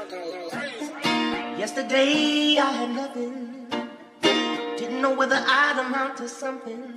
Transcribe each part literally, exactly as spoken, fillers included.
Yesterday I had nothing, didn't know whether I'd amount to something.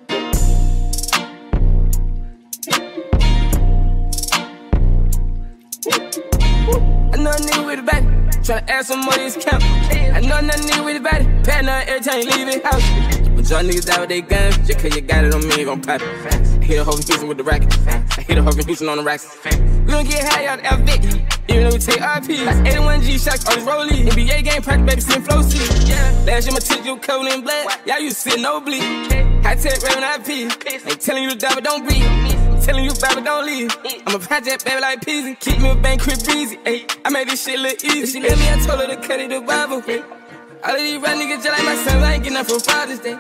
I know a nigga with a body, tryna add some more of this count. I know another nigga with a body, patting her every time you leave his house. But y'all niggas die with they guns, just cause you got it on me, you gon' pop it. I hit a hoe in Houston with the racket, I hit a hoe in Houston on the racks. We gon' get high out the outfit, even though we take R Ps. Like eighty-one G shots on this rollie, N B A game practice, baby, sitting flow seat. Last year my tip you cold in blood, y'all used to sit no bleed. High tech raving I pee, ain't telling you to die but don't breathe. Telling you, baby, don't leave. I'm a project, baby, like Peasy. Keep me a bank, crib breezy. Ay, I made this shit look easy. If she let me, I told her to cut it to Bible. Ay, all of these rap niggas just like my son, I ain't getting up for Father's Day.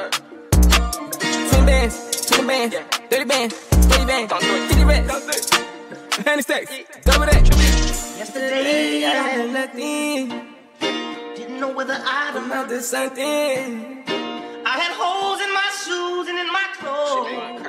Ten bands, twenty bands, thirty bands, forty bands, fifty racks, one hundred stacks, double that. Yesterday I had nothing, didn't know whether I'd amount to something. I had holes in my shoes and in my clothes.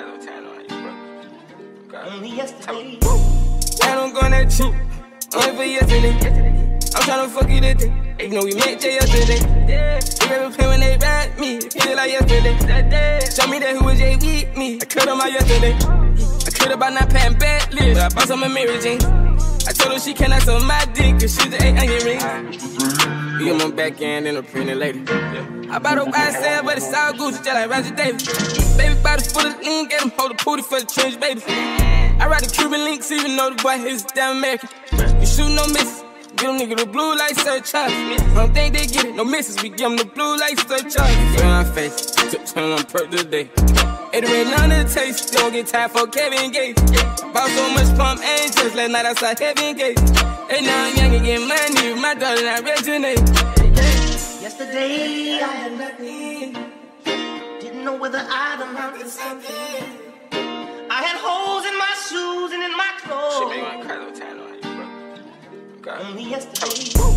Only yesterday. I don't go that cheap. Only for yesterday. I'm tryna fuck you today. You know we met Jay yesterday. They ever play when they ride me. Feel like yesterday. Show me that who was Jay with me. I cut on my yesterday. I cut about not paying bad lips, but I bought some of Mary Jane. I told her she cannot suck my dick, cause she's the eight onion ring. We on my back end and a pretty lady. I bought a Y S L, but it's all Gucci, just like Roger Davis. Baby body full of lean, get him hold a pooty for the trench, baby. I ride the Cuban links, even though the boy is damn American. You shoot no misses, give them nigga the blue light surcharge. I don't think they get it, no misses, we give them the blue light surcharge. Feel my face, took turn on perk today. It ain't none of the taste, don't get tired for Kevin Gates. Bought so much pump angels, last night outside Heaven Gates. And now I'm young and get money, with my daughter not resonate. Yesterday I had nothing, didn't know whether I'd amount to something. I had holes in my shoes and in my clothes. She made my cry, little time on you, bro. Only yesterday.